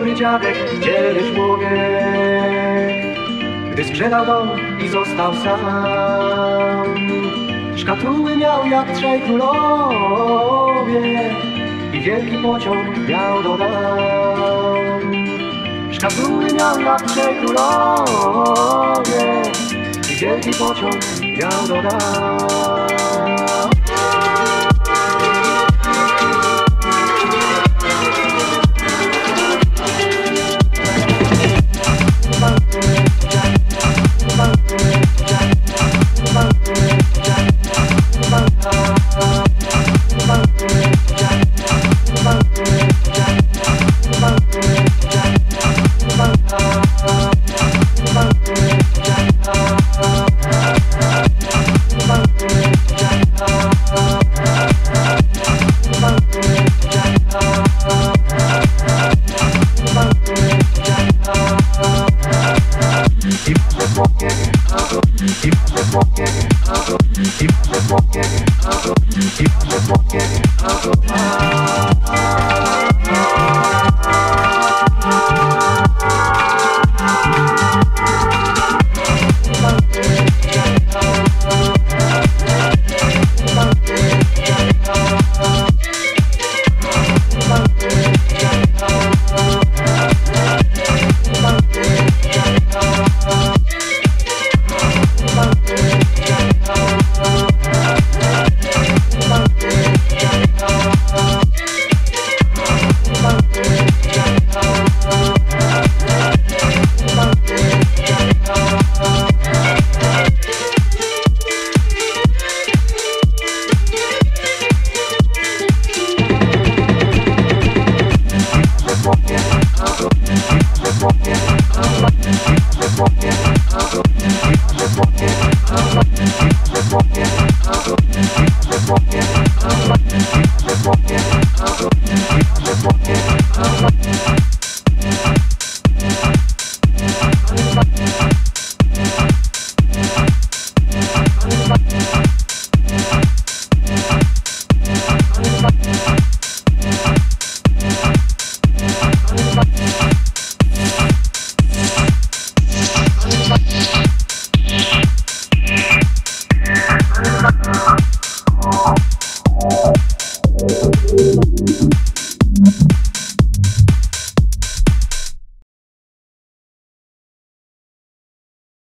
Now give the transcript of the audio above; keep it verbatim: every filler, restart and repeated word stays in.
dobry dziadek, dzielny człowiek, gdy sprzedał dom i został sam. Szkatuły miał jak trzej królowie i wielki pociąg miał do dam. Szkatuły miał jak trzej królowie i wielki pociąg miał do dam. Keep